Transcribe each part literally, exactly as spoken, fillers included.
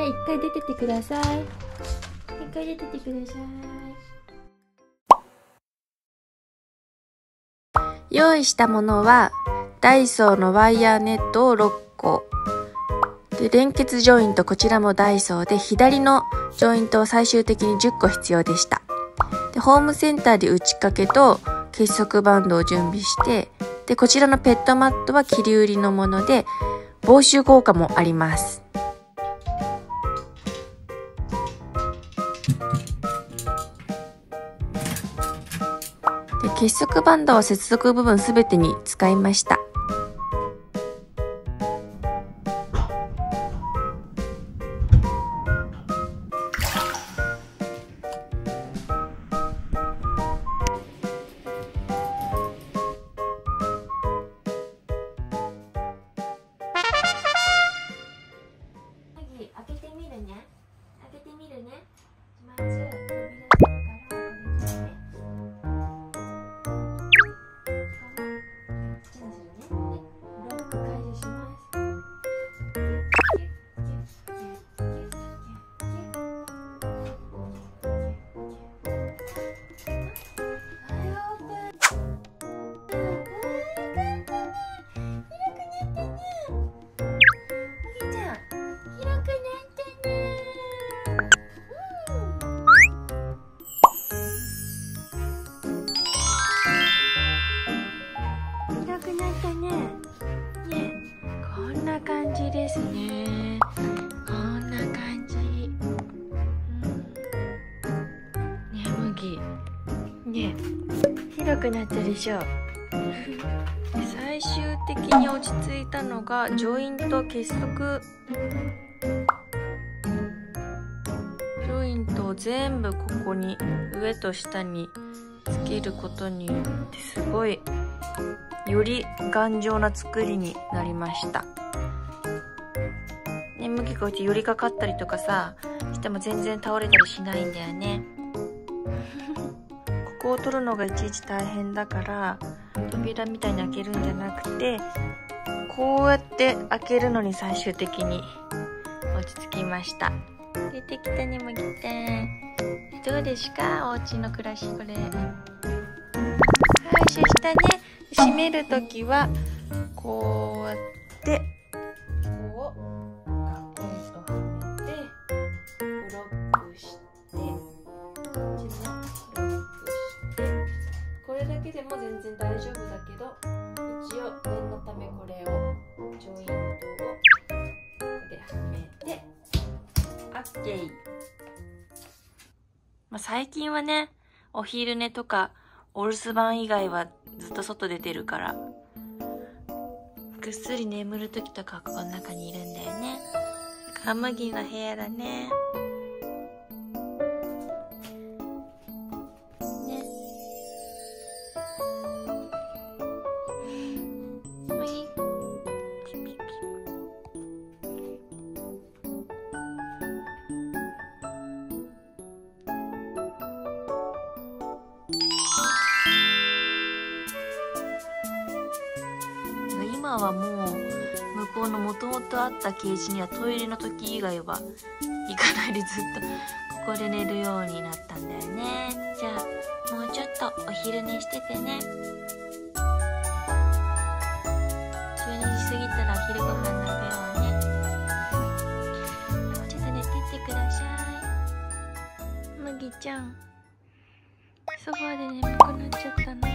一回出ててください。一回出ててください。用意したものはダイソーのワイヤーネットをろっこで、連結ジョイント、こちらもダイソーで、左のジョイントは最終的にじゅっこ必要でした。で、ホームセンターで打ち掛けと結束バンドを準備して、で、こちらのペットマットは切り売りのもので、防臭効果もあります。で、結束バンドは接続部分すべてに使いました。開けてみるね。開けてみるね。まず扉からこれですね。チェンジね。で、ロック解除します。感じですね。こんな感じ。うん、ねえ麦。ねえ広くなったでしょ。最終的に落ち着いたのがジョイント結束。ジョイントを全部ここに上と下につけることによってすごいより頑丈な作りになりました。ね、麦こうやって寄りかかったりとかさしても全然倒れたりしないんだよね。ここを取るのがいちいち大変だから扉みたいに開けるんじゃなくてこうやって開けるのに最終的に落ち着きました。出てきたね麦ちゃん。どうですかお家の暮らしこれ。はい、そしたね閉めるときはこうやってこうガポンとはめてブロックしてこっちもブロックしてこれだけでも全然大丈夫だけど一応念のためこれをジョイントをここではめてオッケー。まあ、最近はねお昼寝とかお留守番以外はずっと外出てるからぐっすり眠るときとかこの中にいるんだよね。カムギの部屋だね。ね。麦。ピピピ。今はもう向こうのもともとあったケージにはトイレの時以外は行かないでずっとここで寝るようになったんだよね。じゃあもうちょっとお昼寝しててね。じゅうにじ過ぎたらお昼ご飯食べようね。もうちょっと寝てってください。麦ちゃんソファーで眠くなっちゃったの。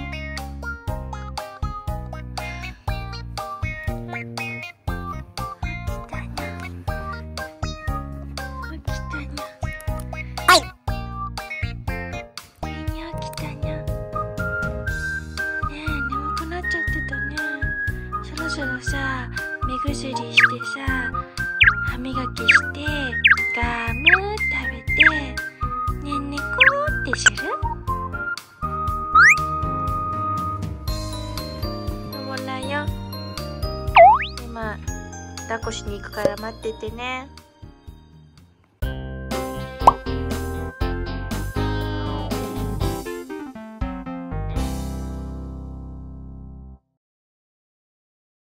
そろそろさ目薬してさ歯磨きしてガム食べてねんねこってする？ほらよ。今抱っこしに行くから待っててね。